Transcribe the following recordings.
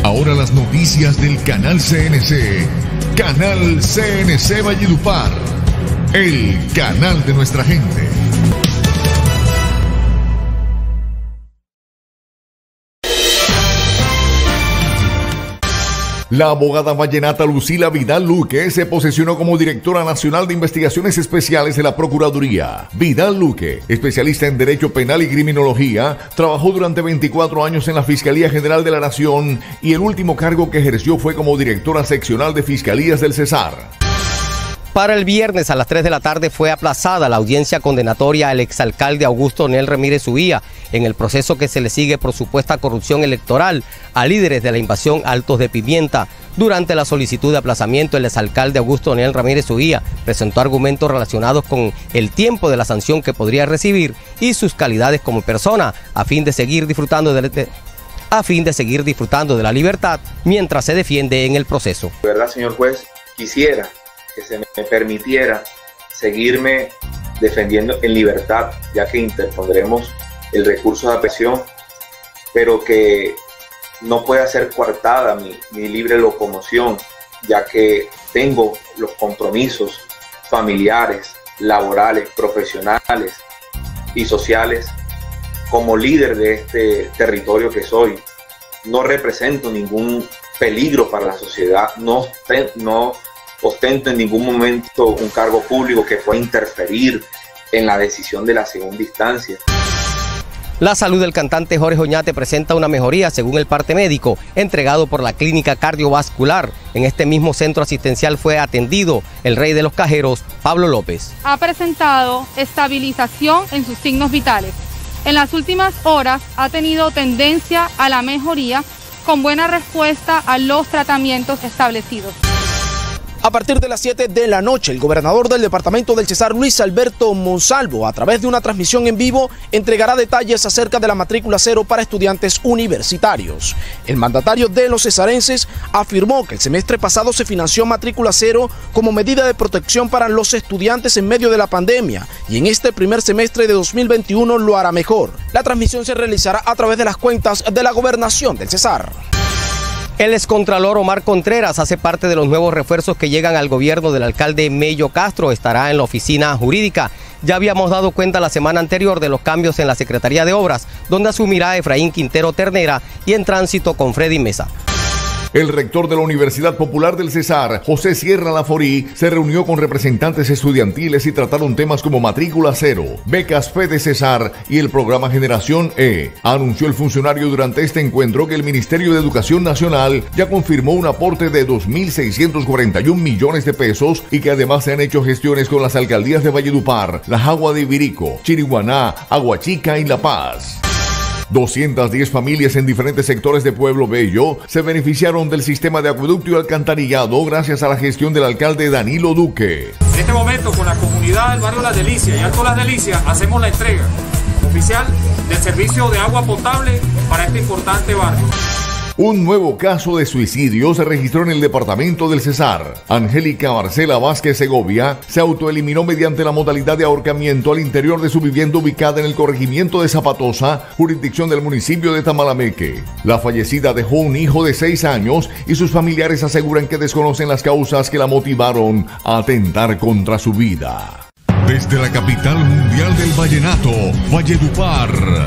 Ahora las noticias del canal CNC. Canal CNC Valledupar. El canal de nuestra gente. La abogada vallenata Lucila Vidal Luque se posesionó como directora nacional de investigaciones especiales de la Procuraduría. Vidal Luque, especialista en Derecho Penal y Criminología, trabajó durante 24 años en la Fiscalía General de la Nación y el último cargo que ejerció fue como directora seccional de Fiscalías del Cesar. Para el viernes a las 3 de la tarde fue aplazada la audiencia condenatoria al exalcalde Augusto Onel Ramírez Uguía en el proceso que se le sigue por supuesta corrupción electoral a líderes de la invasión Altos de Pimienta. Durante la solicitud de aplazamiento, el exalcalde Augusto Onel Ramírez Uguía presentó argumentos relacionados con el tiempo de la sanción que podría recibir y sus calidades como persona a fin de seguir disfrutando de la libertad mientras se defiende en el proceso. De verdad, señor juez, quisiera que se me permitiera seguirme defendiendo en libertad, ya que interpondremos el recurso de apelación, pero que no pueda ser coartada mi libre locomoción, ya que tengo los compromisos familiares, laborales, profesionales y sociales como líder de este territorio que soy. No represento ningún peligro para la sociedad, no ostento en ningún momento un cargo público que pueda interferir en la decisión de la segunda instancia. La salud del cantante Jorge Oñate presenta una mejoría según el parte médico entregado por la clínica cardiovascular. En este mismo centro asistencial fue atendido el rey de los cajeros, Pablo López. Ha presentado estabilización en sus signos vitales. En las últimas horas ha tenido tendencia a la mejoría con buena respuesta a los tratamientos establecidos. A partir de las 7 de la noche, el gobernador del departamento del Cesar, Luis Alberto Monsalvo, a través de una transmisión en vivo, entregará detalles acerca de la matrícula cero para estudiantes universitarios. El mandatario de los cesarenses afirmó que el semestre pasado se financió matrícula cero como medida de protección para los estudiantes en medio de la pandemia y en este primer semestre de 2021 lo hará mejor. La transmisión se realizará a través de las cuentas de la gobernación del Cesar. El excontralor Omar Contreras hace parte de los nuevos refuerzos que llegan al gobierno del alcalde Mello Castro. Estará en la oficina jurídica. Ya habíamos dado cuenta la semana anterior de los cambios en la Secretaría de Obras, donde asumirá Efraín Quintero Ternera y en tránsito con Freddy Mesa. El rector de la Universidad Popular del Cesar, José Sierra Laforí, se reunió con representantes estudiantiles y trataron temas como matrícula cero, becas FEDE Cesar y el programa Generación E. Anunció el funcionario durante este encuentro que el Ministerio de Educación Nacional ya confirmó un aporte de 2.641 millones de pesos y que además se han hecho gestiones con las alcaldías de Valledupar, La Jagua de Ibirico, Chiriguaná, Aguachica y La Paz. 210 familias en diferentes sectores de Pueblo Bello se beneficiaron del sistema de acueducto y alcantarillado gracias a la gestión del alcalde Danilo Duque. En este momento, con la comunidad del barrio Las Delicias y Alto Las Delicias, hacemos la entrega oficial del servicio de agua potable para este importante barrio. Un nuevo caso de suicidio se registró en el departamento del Cesar. Angélica Marcela Vázquez Segovia se autoeliminó mediante la modalidad de ahorcamiento al interior de su vivienda ubicada en el corregimiento de Zapatosa, jurisdicción del municipio de Tamalameque. La fallecida dejó un hijo de 6 años y sus familiares aseguran que desconocen las causas que la motivaron a atentar contra su vida. Desde la capital mundial del vallenato, Valledupar,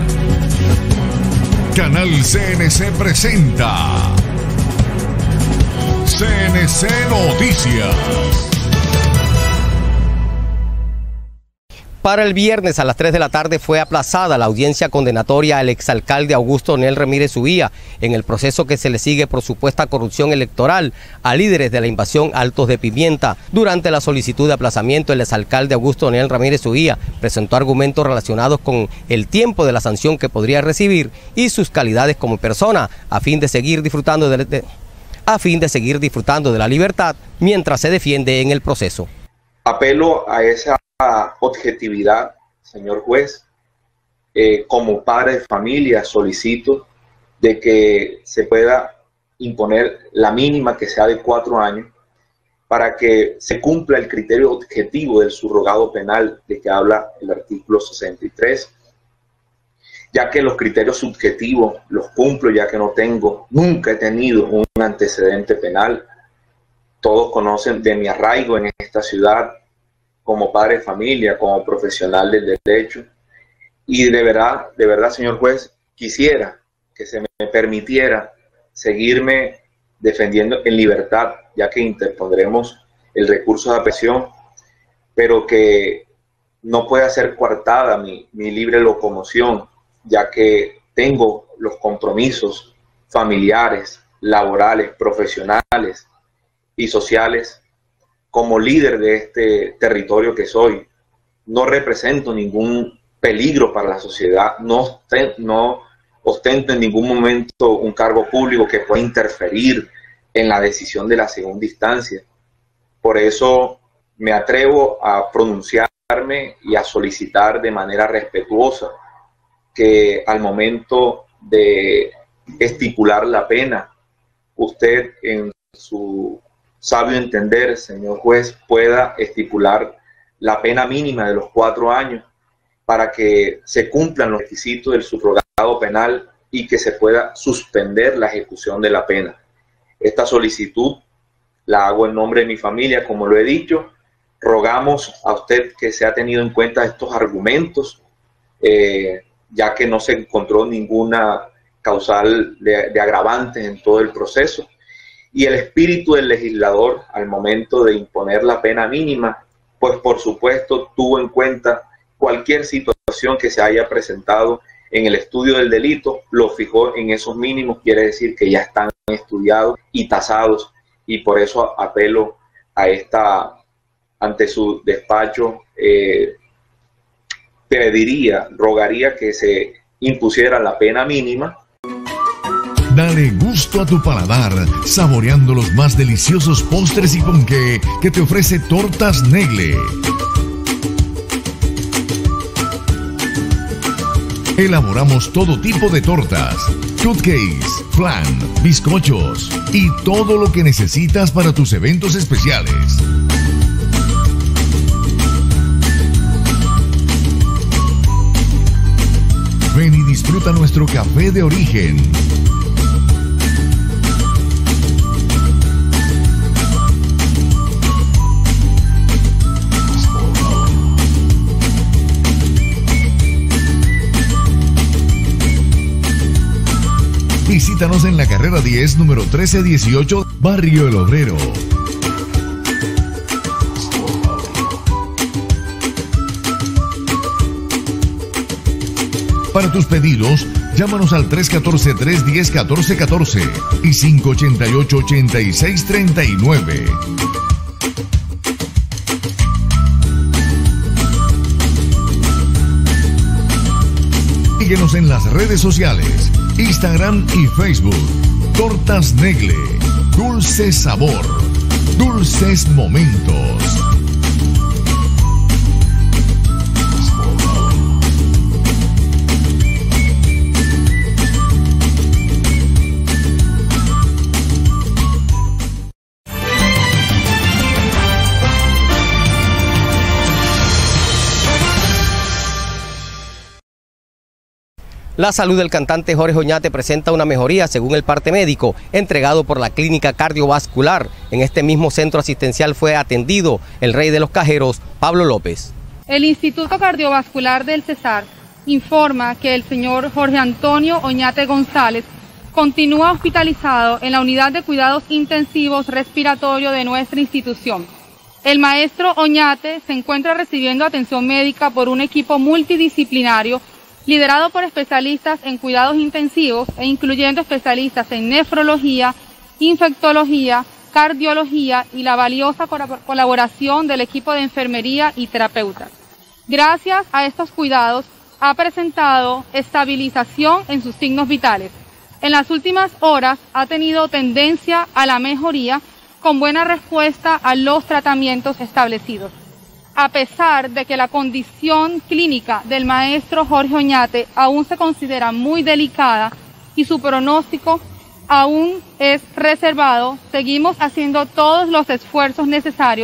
Canal CNC presenta CNC Noticias. Para el viernes a las 3 de la tarde fue aplazada la audiencia condenatoria al exalcalde Augusto Onel Ramírez Uguía en el proceso que se le sigue por supuesta corrupción electoral a líderes de la invasión Altos de Pimienta. Durante la solicitud de aplazamiento, el exalcalde Augusto Onel Ramírez Uguía presentó argumentos relacionados con el tiempo de la sanción que podría recibir y sus calidades como persona a fin de seguir disfrutando de la libertad mientras se defiende en el proceso. Apelo a esa objetividad, señor juez. Como padre de familia solicito de que se pueda imponer la mínima, que sea de 4 años, para que se cumpla el criterio objetivo del subrogado penal de que habla el artículo 63, ya que los criterios subjetivos los cumplo, ya que nunca he tenido un antecedente penal. Todos conocen de mi arraigo en esta ciudad como padre de familia, como profesional del derecho. Y de verdad, señor juez, quisiera que se me permitiera seguirme defendiendo en libertad, ya que interpondremos el recurso de apelación, pero que no pueda ser coartada mi libre locomoción, ya que tengo los compromisos familiares, laborales, profesionales y sociales como líder de este territorio que soy. No represento ningún peligro para la sociedad, no ostento en ningún momento un cargo público que pueda interferir en la decisión de la segunda instancia. Por eso me atrevo a pronunciarme y a solicitar de manera respetuosa que al momento de estipular la pena, usted en su sabio entender, señor juez, pueda estipular la pena mínima de los 4 años para que se cumplan los requisitos del subrogado penal y que se pueda suspender la ejecución de la pena. Esta solicitud la hago en nombre de mi familia, como lo he dicho. Rogamos a usted que se ha tenido en cuenta estos argumentos, ya que no se encontró ninguna causal de agravantes en todo el proceso. Y el espíritu del legislador, al momento de imponer la pena mínima, pues por supuesto tuvo en cuenta cualquier situación que se haya presentado en el estudio del delito, lo fijó en esos mínimos, quiere decir que ya están estudiados y tasados, y por eso apelo a ante su despacho, rogaría que se impusiera la pena mínima. Dale gusto a tu paladar, saboreando los más deliciosos postres y ponqué que te ofrece Tortas Negle. Elaboramos todo tipo de tortas, cupcakes, flan, bizcochos y todo lo que necesitas para tus eventos especiales. Ven y disfruta nuestro café de origen. Visítanos en la carrera 10, número 1318, Barrio El Obrero. Para tus pedidos, llámanos al 314-310-1414 y 588-8639. Síguenos en las redes sociales, Instagram y Facebook. Tortas Negle, dulce sabor, dulces momentos. La salud del cantante Jorge Oñate presenta una mejoría según el parte médico entregado por la Clínica Cardiovascular. En este mismo centro asistencial fue atendido el rey de los cajeros, Pablo López. El Instituto Cardiovascular del Cesar informa que el señor Jorge Antonio Oñate González continúa hospitalizado en la unidad de cuidados intensivos respiratorio de nuestra institución. El maestro Oñate se encuentra recibiendo atención médica por un equipo multidisciplinario liderado por especialistas en cuidados intensivos e incluyendo especialistas en nefrología, infectología, cardiología y la valiosa colaboración del equipo de enfermería y terapeutas. Gracias a estos cuidados ha presentado estabilización en sus signos vitales. En las últimas horas ha tenido tendencia a la mejoría con buena respuesta a los tratamientos establecidos. A pesar de que la condición clínica del maestro Jorge Oñate aún se considera muy delicada y su pronóstico aún es reservado, seguimos haciendo todos los esfuerzos necesarios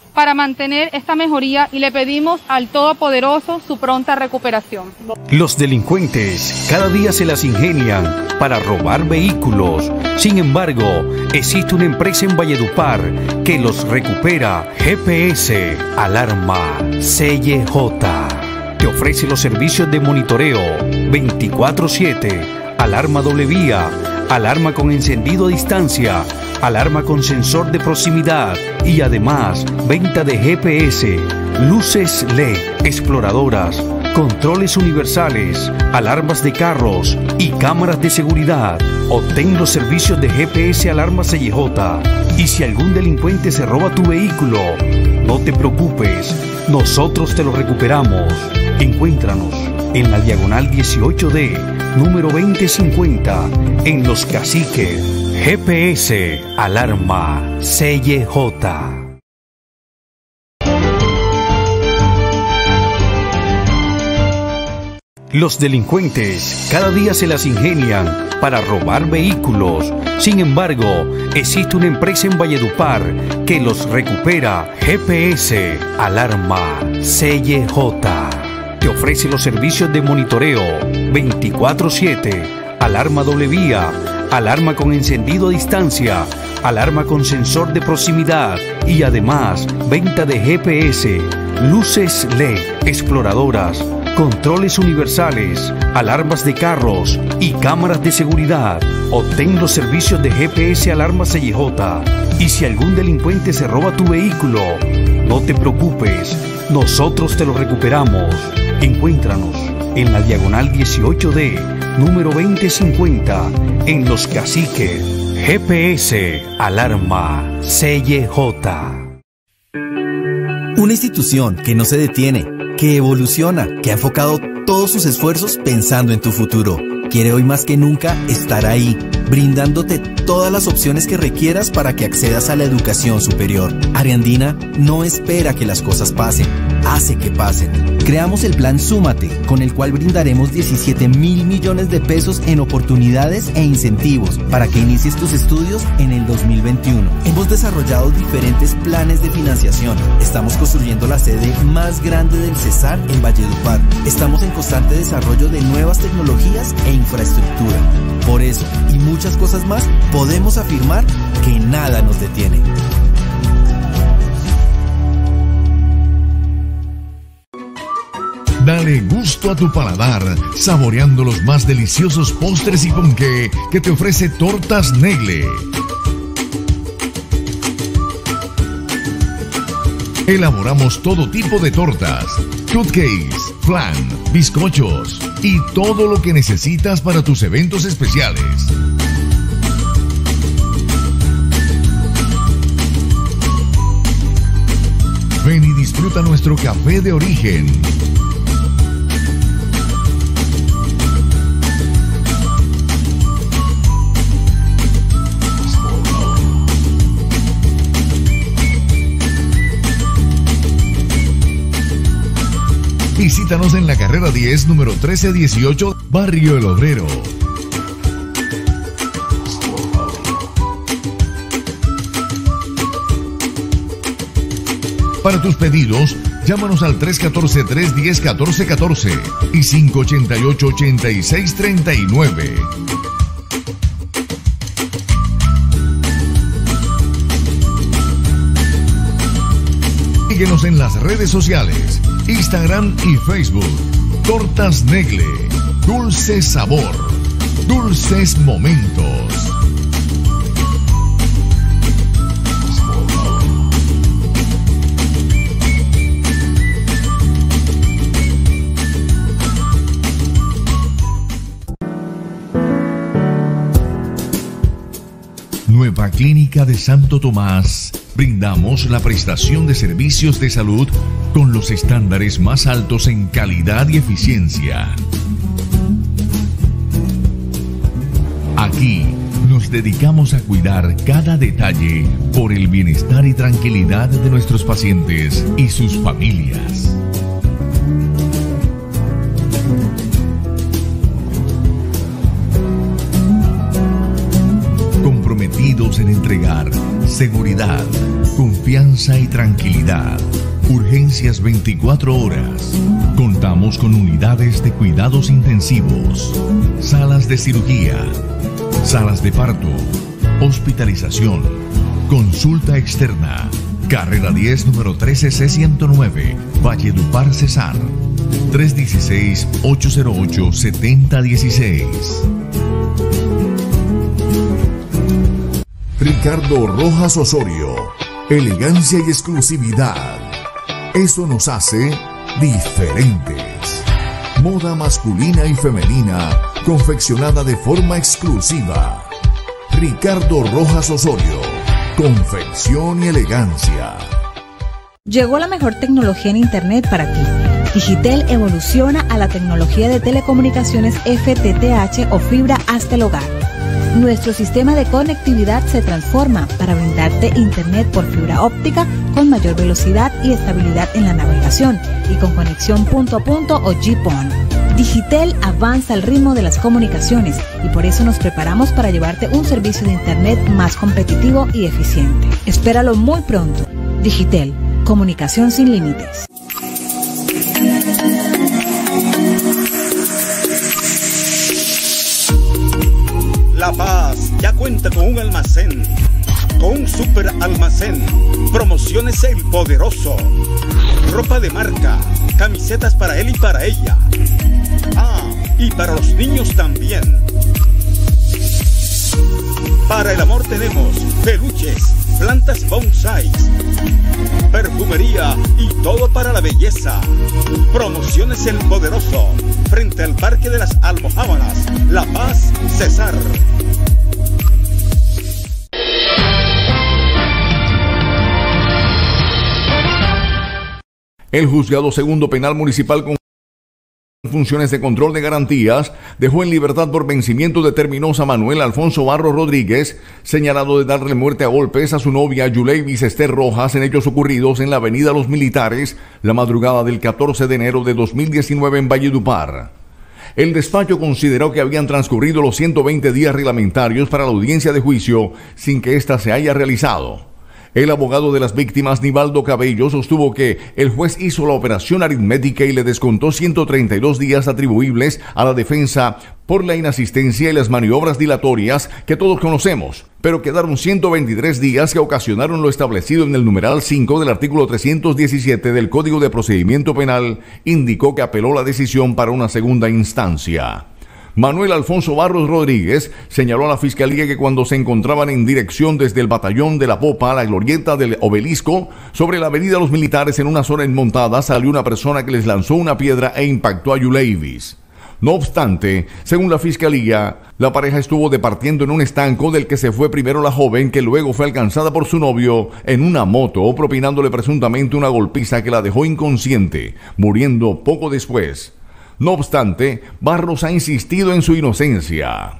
para mantener esta mejoría y le pedimos al Todopoderoso su pronta recuperación. Los delincuentes cada día se las ingenian para robar vehículos. Sin embargo, existe una empresa en Valledupar que los recupera. GPS Alarma CJ te ofrece los servicios de monitoreo 24/7, alarma doble vía, alarma con encendido a distancia, alarma con sensor de proximidad y además venta de GPS, luces LED, exploradoras, controles universales, alarmas de carros y cámaras de seguridad. Obtén los servicios de GPS Alarma CJ. Y si algún delincuente se roba tu vehículo, no te preocupes, nosotros te lo recuperamos. Encuéntranos en la diagonal 18D, número 2050, en Los Caciques. GPS Alarma CJ. Los delincuentes cada día se las ingenian para robar vehículos. Sin embargo, existe una empresa en Valledupar que los recupera. GPS Alarma CJ te ofrece los servicios de monitoreo 24/7, alarma doble vía, alarma con encendido a distancia, alarma con sensor de proximidad y además venta de GPS, luces LED, exploradoras, controles universales, alarmas de carros y cámaras de seguridad. Obtén los servicios de GPS Alarma CJ. Y si algún delincuente se roba tu vehículo, no te preocupes, nosotros te lo recuperamos. Encuéntranos en la diagonal 18D, número 2050, en Los Caciques. GPS Alarma CJ. Una institución que no se detiene, que evoluciona, que ha enfocado todos sus esfuerzos pensando en tu futuro. Quiere hoy más que nunca estar ahí, brindándote todas las opciones que requieras para que accedas a la educación superior. Ariandina no espera que las cosas pasen, hace que pasen. Creamos el plan Súmate, con el cual brindaremos 17.000 millones de pesos en oportunidades e incentivos para que inicies tus estudios en el 2021. Hemos desarrollado diferentes planes de financiación. Estamos construyendo la sede más grande del Cesar en Valledupar. Estamos en constante desarrollo de nuevas tecnologías e infraestructura. Por eso, y muchas cosas más, podemos afirmar que nada nos detiene. Dale gusto a tu paladar, saboreando los más deliciosos postres y ponqué que te ofrece Tortas Negle. Elaboramos todo tipo de tortas, cupcakes, flan, bizcochos y todo lo que necesitas para tus eventos especiales. Ven y disfruta nuestro café de origen. Visítanos en la carrera 10, número 1318, Barrio El Obrero. Para tus pedidos, llámanos al 314-310-1414 y 588-8639. Síguenos en las redes sociales, Instagram y Facebook. Tortas Negle, dulce sabor, dulces momentos. Nueva Clínica de Santo Tomás. Brindamos la prestación de servicios de salud con los estándares más altos en calidad y eficiencia. Aquí nos dedicamos a cuidar cada detalle por el bienestar y tranquilidad de nuestros pacientes y sus familias. unidos en entregar seguridad, confianza y tranquilidad. Urgencias 24 horas. Contamos con unidades de cuidados intensivos, salas de cirugía, salas de parto, hospitalización, consulta externa. Carrera 10, número 13C109, Valledupar, Cesar. 316-808-7016. Ricardo Rojas Osorio. Elegancia y exclusividad. Eso nos hace diferentes. Moda masculina y femenina, confeccionada de forma exclusiva. Ricardo Rojas Osorio. Confección y elegancia. Llegó la mejor tecnología en Internet para ti. Digitel evoluciona a la tecnología de telecomunicaciones FTTH o fibra hasta el hogar. Nuestro sistema de conectividad se transforma para brindarte Internet por fibra óptica con mayor velocidad y estabilidad en la navegación y con conexión punto a punto o GPON. Digitel avanza al ritmo de las comunicaciones y por eso nos preparamos para llevarte un servicio de Internet más competitivo y eficiente. Espéralo muy pronto. Digitel, comunicación sin límites. La Paz ya cuenta con un almacén, con un super almacén. Promociones El Poderoso. Ropa de marca, camisetas para él y para ella. Ah, y para los niños también. Para el amor tenemos peluches, plantas bonsai, perfumería y todo para la belleza. Promociones El Poderoso, frente al Parque de las Almojábanas, La Paz, Cesar. El Juzgado Segundo Penal Municipal con funciones de control de garantías dejó en libertad por vencimiento de términos a Manuel Alfonso Barros Rodríguez, señalado de darle muerte a golpes a su novia Yuleivis Esther Rojas en hechos ocurridos en la avenida Los Militares la madrugada del 14 de enero de 2019 en Valledupar. El despacho consideró que habían transcurrido los 120 días reglamentarios para la audiencia de juicio sin que ésta se haya realizado. El abogado de las víctimas, Nivaldo Cabello, sostuvo que el juez hizo la operación aritmética y le descontó 132 días atribuibles a la defensa por la inasistencia y las maniobras dilatorias que todos conocemos, pero quedaron 123 días que ocasionaron lo establecido en el numeral 5 del artículo 317 del Código de Procedimiento Penal. Indicó que apeló la decisión para una segunda instancia. Manuel Alfonso Barros Rodríguez señaló a la Fiscalía que cuando se encontraban en dirección desde el Batallón de la Popa a la glorieta del Obelisco, sobre la avenida Los Militares en una zona enmontada, salió una persona que les lanzó una piedra e impactó a Yuleivis. No obstante, según la Fiscalía, la pareja estuvo departiendo en un estanco del que se fue primero la joven, que luego fue alcanzada por su novio en una moto, propinándole presuntamente una golpiza que la dejó inconsciente, muriendo poco después. No obstante, Barros ha insistido en su inocencia.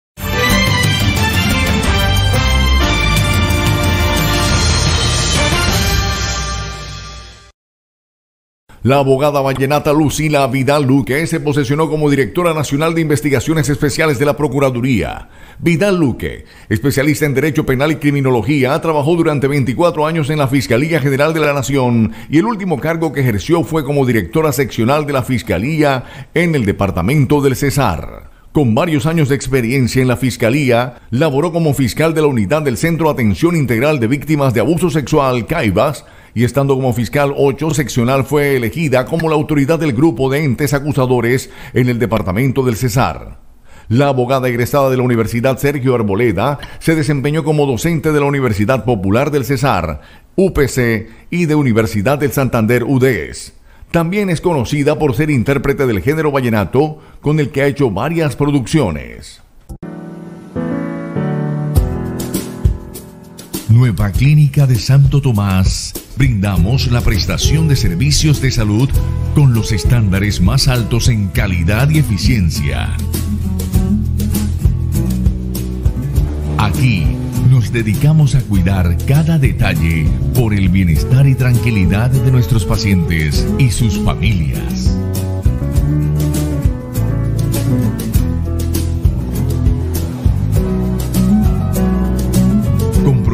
La abogada vallenata Lucila Vidal Luque se posesionó como directora nacional de investigaciones especiales de la Procuraduría. Vidal Luque, especialista en Derecho Penal y Criminología, trabajó durante 24 años en la Fiscalía General de la Nación y el último cargo que ejerció fue como directora seccional de la Fiscalía en el departamento del Cesar. Con varios años de experiencia en la Fiscalía, laboró como fiscal de la Unidad del Centro de Atención Integral de Víctimas de Abuso Sexual, CAIVAS, y estando como fiscal 8 seccional fue elegida como la autoridad del grupo de entes acusadores en el departamento del Cesar. La abogada egresada de la Universidad Sergio Arboleda se desempeñó como docente de la Universidad Popular del Cesar, UPC, y de Universidad del Santander, UDES. También es conocida por ser intérprete del género vallenato, con el que ha hecho varias producciones. Nueva Clínica de Santo Tomás. Brindamos la prestación de servicios de salud con los estándares más altos en calidad y eficiencia. Aquí nos dedicamos a cuidar cada detalle por el bienestar y tranquilidad de nuestros pacientes y sus familias.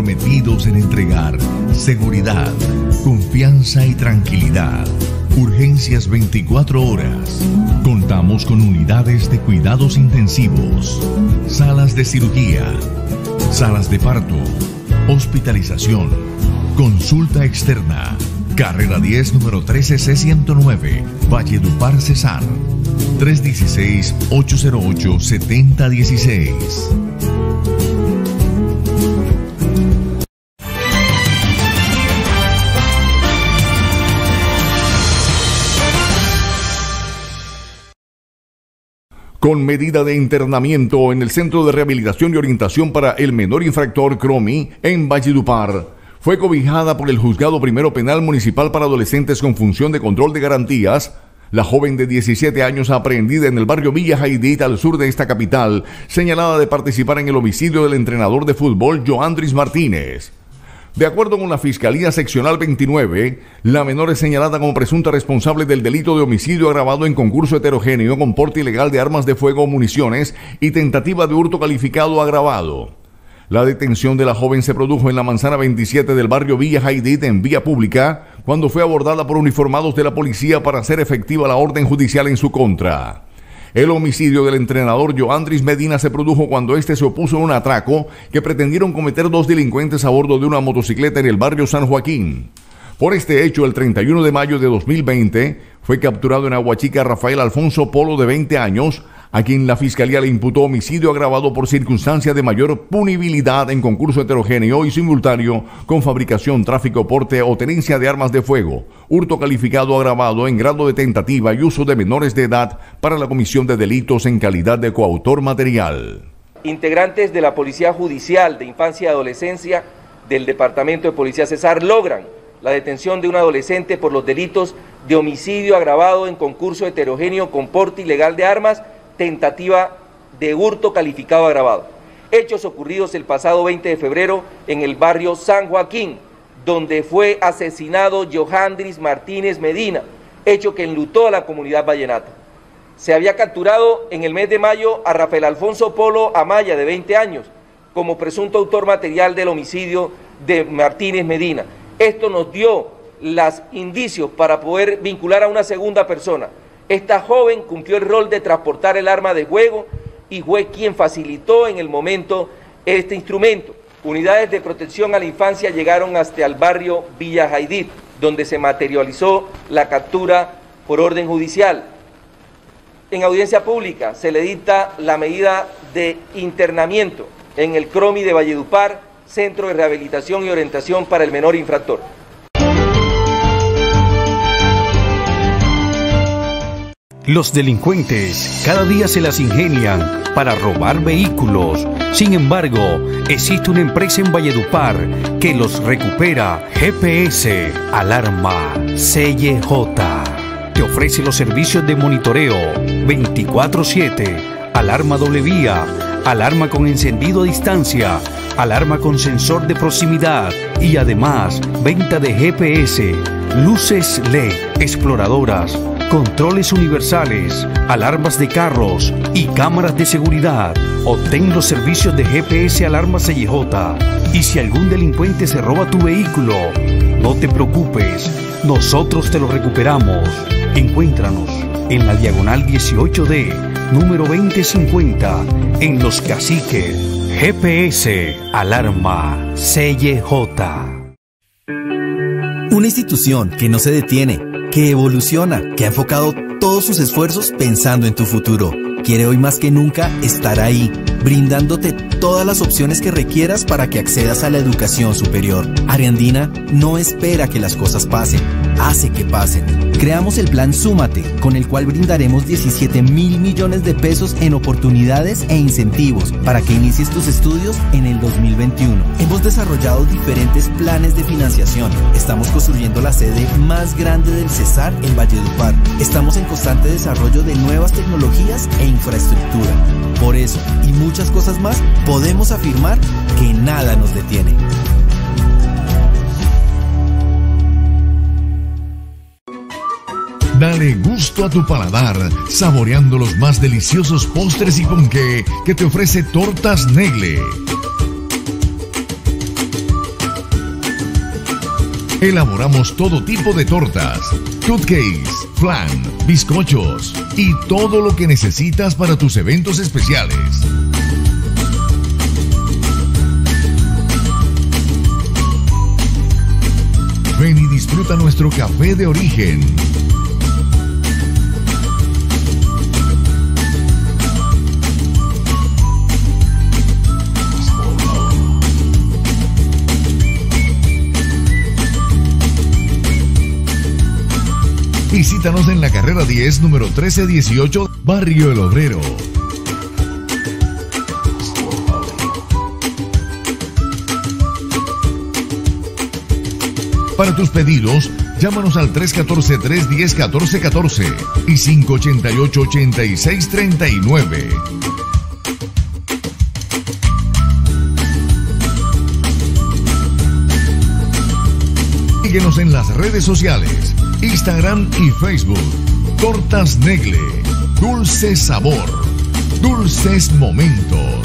comprometidos en entregar seguridad, confianza y tranquilidad. Urgencias 24 horas. Contamos con unidades de cuidados intensivos, salas de cirugía, salas de parto, hospitalización, consulta externa. Carrera 10, número 13C109, Valledupar, Cesar. 316-808-7016. Con medida de internamiento en el Centro de Rehabilitación y Orientación para el Menor Infractor CROMI en Valledupar, fue cobijada por el Juzgado Primero Penal Municipal para Adolescentes con función de control de garantías, la joven de 17 años aprehendida en el barrio Villa Jaidit al sur de esta capital, señalada de participar en el homicidio del entrenador de fútbol Joandris Martínez. De acuerdo con la Fiscalía Seccional 29, la menor es señalada como presunta responsable del delito de homicidio agravado en concurso heterogéneo con porte ilegal de armas de fuego o municiones y tentativa de hurto calificado agravado. La detención de la joven se produjo en la manzana 27 del barrio Villa Jaidit en vía pública, cuando fue abordada por uniformados de la policía para hacer efectiva la orden judicial en su contra. El homicidio del entrenador Joandris Medina se produjo cuando este se opuso a un atraco que pretendieron cometer dos delincuentes a bordo de una motocicleta en el barrio San Joaquín. Por este hecho, el 31 de mayo de 2020, fue capturado en Aguachica Rafael Alfonso Polo, de 20 años, a quien la Fiscalía le imputó homicidio agravado por circunstancia de mayor punibilidad en concurso heterogéneo y simultáneo con fabricación, tráfico, porte o tenencia de armas de fuego, hurto calificado agravado en grado de tentativa y uso de menores de edad para la comisión de delitos en calidad de coautor material. Integrantes de la Policía Judicial de Infancia y Adolescencia del Departamento de Policía Cesar logran la detención de un adolescente por los delitos de homicidio agravado en concurso heterogéneo con porte ilegal de armas, tentativa de hurto calificado agravado. Hechos ocurridos el pasado 20 de febrero en el barrio San Joaquín, donde fue asesinado Joandris Martínez Medina, hecho que enlutó a la comunidad vallenata. Se había capturado en el mes de mayo a Rafael Alfonso Polo Amaya, de 20 años, como presunto autor material del homicidio de Martínez Medina. Esto nos dio los indicios para poder vincular a una segunda persona. Esta joven cumplió el rol de transportar el arma de fuego y fue quien facilitó en el momento este instrumento. Unidades de protección a la infancia llegaron hasta el barrio Villa Jaidit, donde se materializó la captura por orden judicial. En audiencia pública se le dicta la medida de internamiento en el CROMI de Valledupar, Centro de Rehabilitación y Orientación para el Menor Infractor. Los delincuentes cada día se las ingenian para robar vehículos. Sin embargo, existe una empresa en Valledupar que los recupera. GPS Alarma CJ te ofrece los servicios de monitoreo 24/7, alarma doble vía, alarma con encendido a distancia, alarma con sensor de proximidad y además venta de GPS, luces LED, exploradoras, controles universales, alarmas de carros y cámaras de seguridad. Obtén los servicios de GPS Alarma CJ. Y si algún delincuente se roba tu vehículo, no te preocupes, nosotros te lo recuperamos. Encuéntranos en la diagonal 18D, número 2050, en Los Caciques. GPS Alarma CJ. Una institución que no se detiene, que evoluciona, que ha enfocado todos sus esfuerzos pensando en tu futuro. Quiere hoy más que nunca estar ahí, brindándote todas las opciones que requieras para que accedas a la educación superior. Ariandina no espera que las cosas pasen, hace que pasen. Creamos el plan Súmate, con el cual brindaremos 17.000 millones de pesos en oportunidades e incentivos para que inicies tus estudios en el 2021. Hemos desarrollado diferentes planes de financiación. Estamos construyendo la sede más grande del Cesar en Valledupar. Estamos en constante desarrollo de nuevas tecnologías e infraestructura. Por eso, y muchas cosas más, podemos afirmar que nada nos detiene. Dale gusto a tu paladar, saboreando los más deliciosos postres y ponqué que te ofrece Tortas Negle. Elaboramos todo tipo de tortas, cupcakes, flan, bizcochos y todo lo que necesitas para tus eventos especiales. Ven y disfruta nuestro café de origen. Visítanos en la carrera 10, número 1318, Barrio El Obrero. Para tus pedidos, llámanos al 314-310-1414 y 588-8639. Síguenos en las redes sociales, Instagram y Facebook. Tortas Negle, dulce sabor, dulces momentos.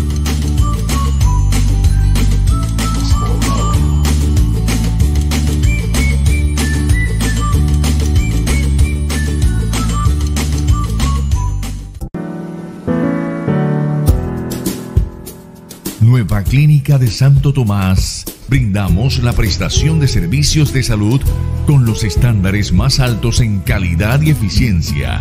Nueva Clínica de Santo Tomás. Brindamos la prestación de servicios de salud con los estándares más altos en calidad y eficiencia.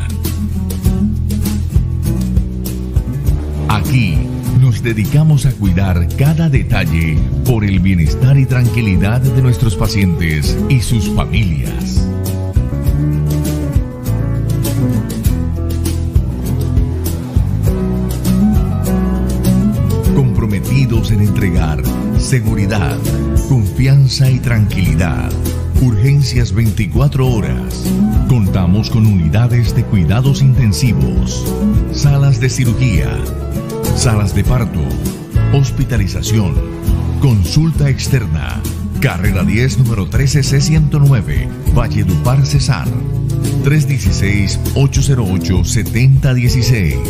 Aquí nos dedicamos a cuidar cada detalle por el bienestar y tranquilidad de nuestros pacientes y sus familias. Comprometidos en entregar seguridad, confianza y tranquilidad. Urgencias 24 horas. Contamos con unidades de cuidados intensivos, salas de cirugía, salas de parto, hospitalización, consulta externa. Carrera 10, número 13C109, Valledupar, Cesar. 316-808-7016.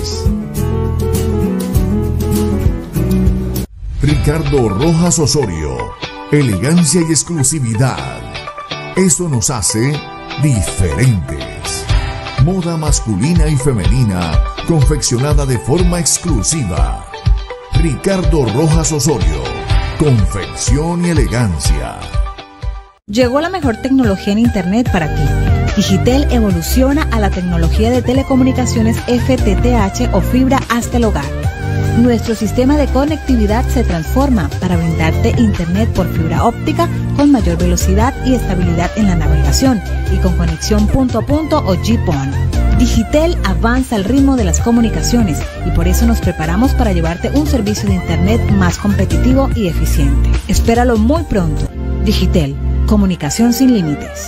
Ricardo Rojas Osorio. Elegancia y exclusividad. Eso nos hace diferentes. Moda masculina y femenina, confeccionada de forma exclusiva. Ricardo Rojas Osorio. Confección y elegancia. Llegó la mejor tecnología en Internet para ti. Digitel evoluciona a la tecnología de telecomunicaciones FTTH o fibra hasta el hogar. Nuestro sistema de conectividad se transforma para brindarte Internet por fibra óptica con mayor velocidad y estabilidad en la navegación y con conexión punto a punto o GPON. Digitel avanza al ritmo de las comunicaciones y por eso nos preparamos para llevarte un servicio de Internet más competitivo y eficiente. Espéralo muy pronto. Digitel, comunicación sin límites.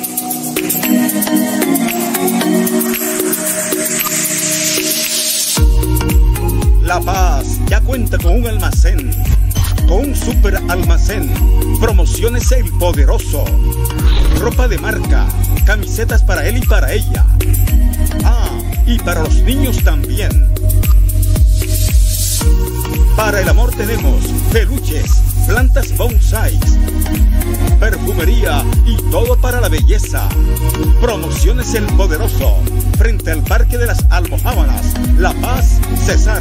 La Paz ya cuenta con un almacén, con un super almacén. Promociones El Poderoso. Ropa de marca, camisetas para él y para ella. Ah, y para los niños también. Para el amor tenemos peluches, plantas bonsai, perfumería y todo para la belleza. Promociones El Poderoso, frente al Parque de las Almojábanas, La Paz, Cesar.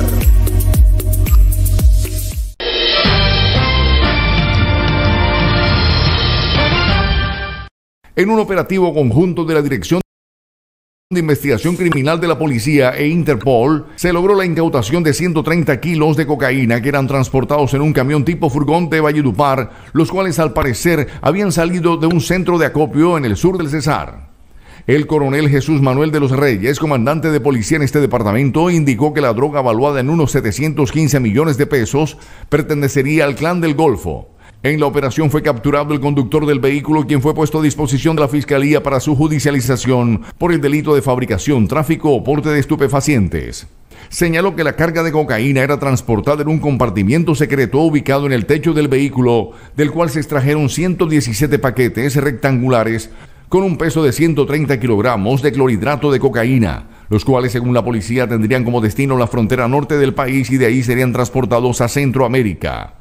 En un operativo conjunto de la Dirección de Investigación Criminal de la Policía e Interpol, se logró la incautación de 130 kilos de cocaína que eran transportados en un camión tipo furgón de Valledupar, los cuales al parecer habían salido de un centro de acopio en el sur del Cesar. El coronel Jesús Manuel de los Reyes, comandante de policía en este departamento, indicó que la droga valuada en unos 715 millones de pesos pertenecería al Clan del Golfo. En la operación fue capturado el conductor del vehículo, quien fue puesto a disposición de la Fiscalía para su judicialización por el delito de fabricación, tráfico o porte de estupefacientes. Señaló que la carga de cocaína era transportada en un compartimiento secreto ubicado en el techo del vehículo, del cual se extrajeron 117 paquetes rectangulares con un peso de 130 kilogramos de clorhidrato de cocaína, los cuales, según la policía, tendrían como destino la frontera norte del país y de ahí serían transportados a Centroamérica.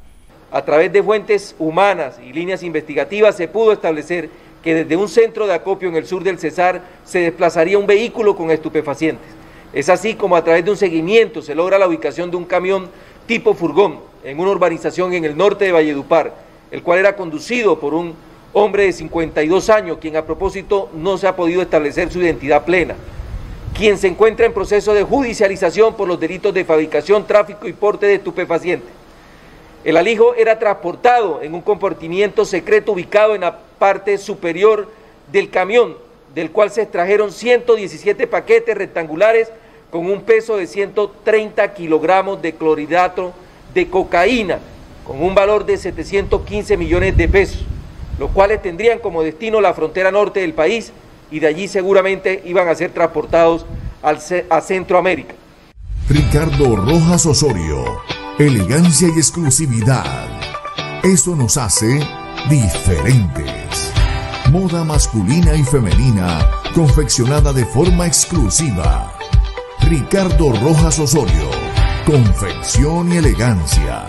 a través de fuentes humanas y líneas investigativas se pudo establecer que desde un centro de acopio en el sur del Cesar se desplazaría un vehículo con estupefacientes. Es así como a través de un seguimiento se logra la ubicación de un camión tipo furgón en una urbanización en el norte de Valledupar, el cual era conducido por un hombre de 52 años, quien a propósito no se ha podido establecer su identidad plena, quien se encuentra en proceso de judicialización por los delitos de fabricación, tráfico y porte de estupefacientes. El alijo era transportado en un compartimiento secreto ubicado en la parte superior del camión, del cual se extrajeron 117 paquetes rectangulares con un peso de 130 kilogramos de clorhidrato de cocaína, con un valor de 715 millones de pesos, los cuales tendrían como destino la frontera norte del país y de allí seguramente iban a ser transportados a Centroamérica. Ricardo Rojas Osorio, elegancia y exclusividad. Eso nos hace diferentes. Moda masculina y femenina, confeccionada de forma exclusiva. Ricardo Rojas Osorio, confección y elegancia.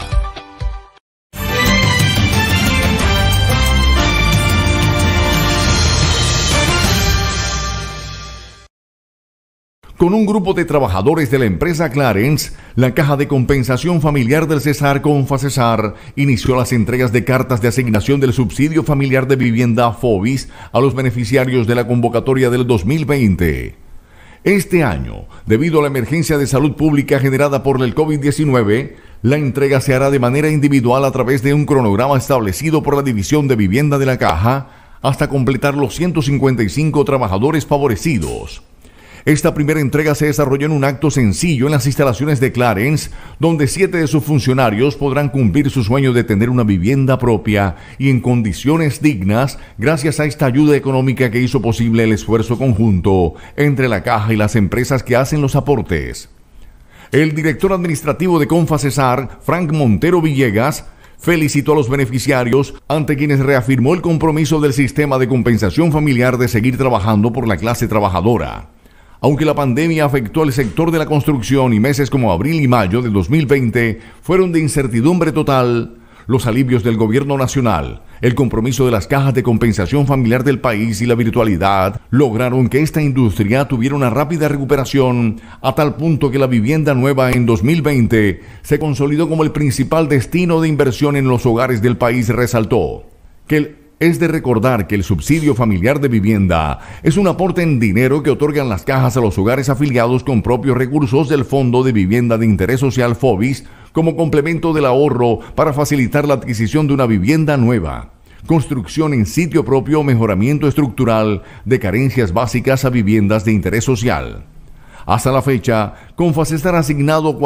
Con un grupo de trabajadores de la empresa Clarence, la Caja de Compensación Familiar del Cesar, Confacesar, inició las entregas de cartas de asignación del subsidio familiar de vivienda FOBIS a los beneficiarios de la convocatoria del 2020. Este año, debido a la emergencia de salud pública generada por el COVID-19, la entrega se hará de manera individual a través de un cronograma establecido por la División de Vivienda de la Caja hasta completar los 155 trabajadores favorecidos. Esta primera entrega se desarrolló en un acto sencillo en las instalaciones de Clarence, donde 7 de sus funcionarios podrán cumplir su sueño de tener una vivienda propia y en condiciones dignas gracias a esta ayuda económica que hizo posible el esfuerzo conjunto entre la Caja y las empresas que hacen los aportes. El director administrativo de Confacesar, Frank Montero Villegas, felicitó a los beneficiarios, ante quienes reafirmó el compromiso del sistema de compensación familiar de seguir trabajando por la clase trabajadora. Aunque la pandemia afectó al sector de la construcción y meses como abril y mayo de 2020 fueron de incertidumbre total, los alivios del gobierno nacional, el compromiso de las cajas de compensación familiar del país y la virtualidad lograron que esta industria tuviera una rápida recuperación, a tal punto que la vivienda nueva en 2020 se consolidó como el principal destino de inversión en los hogares del país. Resaltó que es de recordar que el subsidio familiar de vivienda es un aporte en dinero que otorgan las cajas a los hogares afiliados con propios recursos del Fondo de Vivienda de Interés Social FOBIS como complemento del ahorro para facilitar la adquisición de una vivienda nueva, construcción en sitio propio o mejoramiento estructural de carencias básicas a viviendas de interés social. Hasta la fecha, Confacesar ha asignado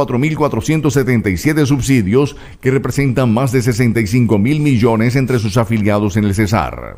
4.477 subsidios que representan más de 65.000 millones entre sus afiliados en el Cesar.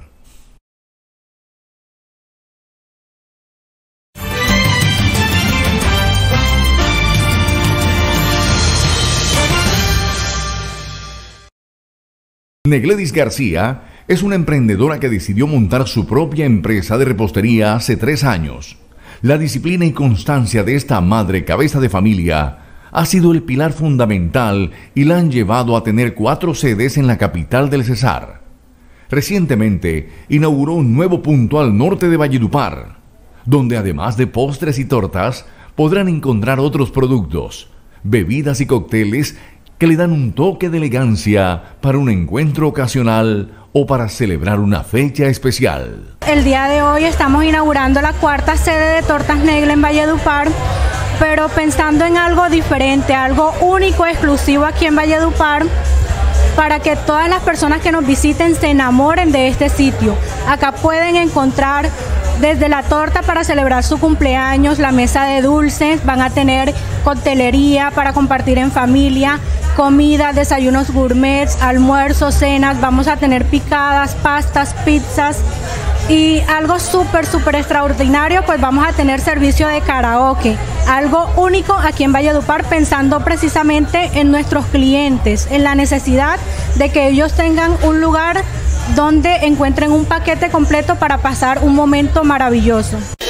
Negledis García es una emprendedora que decidió montar su propia empresa de repostería hace 3 años. La disciplina y constancia de esta madre cabeza de familia ha sido el pilar fundamental y la han llevado a tener 4 sedes en la capital del Cesar. Recientemente inauguró un nuevo punto al norte de Valledupar, donde además de postres y tortas podrán encontrar otros productos, bebidas y cócteles que le dan un toque de elegancia para un encuentro ocasional o para celebrar una fecha especial. El día de hoy estamos inaugurando la 4ª sede de Tortas Negle en Valledupar, pero pensando en algo diferente, algo único, exclusivo aquí en Valledupar, para que todas las personas que nos visiten se enamoren de este sitio. Acá pueden encontrar desde la torta para celebrar su cumpleaños, la mesa de dulces, van a tener coctelería para compartir en familia, comida, desayunos gourmets, almuerzos, cenas, vamos a tener picadas, pastas, pizzas y algo súper extraordinario, pues vamos a tener servicio de karaoke, algo único aquí en Valledupar, pensando precisamente en nuestros clientes, en la necesidad de que ellos tengan un lugar donde encuentren un paquete completo para pasar un momento maravilloso.